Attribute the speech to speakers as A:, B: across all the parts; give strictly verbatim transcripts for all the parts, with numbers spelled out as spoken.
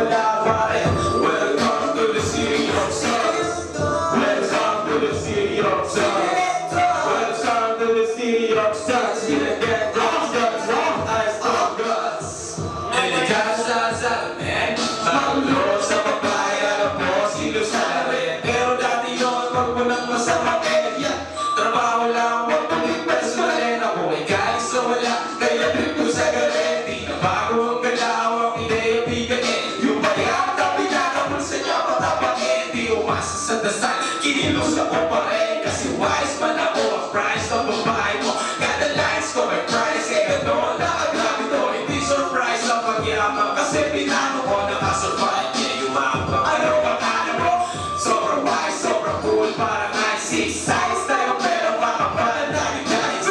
A: wala pare. Welcome to the city of thugs. Welcome to the city of thugs. Welcome to the city of thugs. Gonna get those thugs off, ice of guts. And the guys sa man, magulo sa babae, alam mo, silo sa larin. Pero dati yun, wag mo nang masamakin. Trabaho lang, wag mo din personalin. Ako ay kahit sa wala, kaya trip ko sa galit. Di na bago ang galaw, ang ideya bigain. Yung bayang tabi na naman sa niya patapangin. Di umasa sa dasal, kinilos ako pa rin. Kasi wise man ako, ang price ng babae mo. Kada lines ko may price, eh gano'n na agad ito. Hindi surprise ang pag-yaman, kasi pinano ko nakasurvive. Yeah, yung mga pang ano bang ano mo. Sobrang wise, sobrang cool, parang I C size tayo, pero baka pala lagi guys.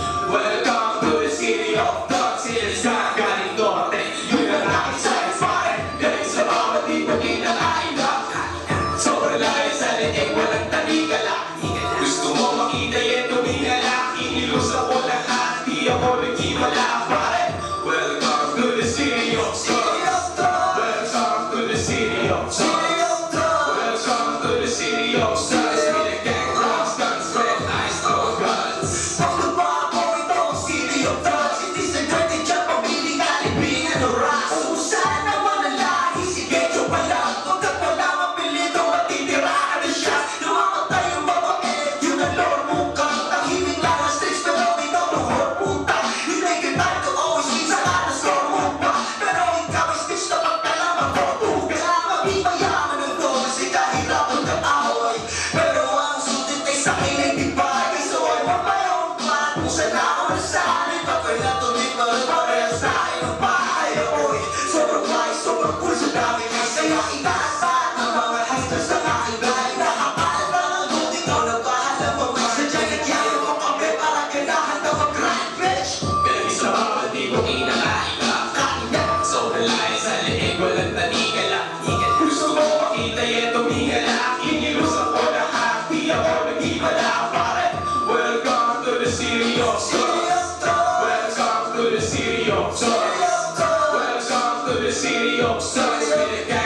A: Welcome to the city of thugs. It's not galing norte, yun ang aking size pare. Galing sa bawat di pag-inakain lang. Sobrang layo sa liig, walang taligala. Gusto mo makita yan, tumingala. Inilus ako lahat, di ako nagkimala pare. Welcome to the city of thugs. Welcome to the city of thugs. Welcome to the city of thugs. With a gang cross guns, red eyes, no guns.
B: Pagkaba ako ito ang city of thugs. Hindi sa dirty job, pamiling alibingan o ras. Kung saan naman ang lahi, sige siya pala. Pagkat wala mapilito, matitirahan na siya. Lumamatay yung babae, yun ang lore mo ka. Tahimik lang ang stage, pero ikaw luhor puta. You take your time to always be sa kanas score mo pa. Pero ikaw ay stage na pagkalaman ko. Kaya mabibayaman ng to, kasi kahirapan kang away. Pero ang sulit ay sa akin ay tibay. So I want my own plan. Kung saan ako nasanay, pagkay na tuloy pa rin parehas sa akin ang bahay. Oy, sobrang wise, sobrang cool sa dami. Kaya itaasan ang mga hustlers ng aking bahay. Nakakalat na ng loot, ikaw na bahala mo. Sadyang nagyayo mo kami para ganahan na mag-grind, bitch.
A: Pero sa bawat di ko kinakain ka. Sobrang layo sa liig, walang tanigala. Gusto mo makita yan, tumingala. Inilus ako lahat, di ako nagkimala pare. Welcome to the city of thugs. Welcome to the city of thugs. Welcome to the city of thugs. With a gang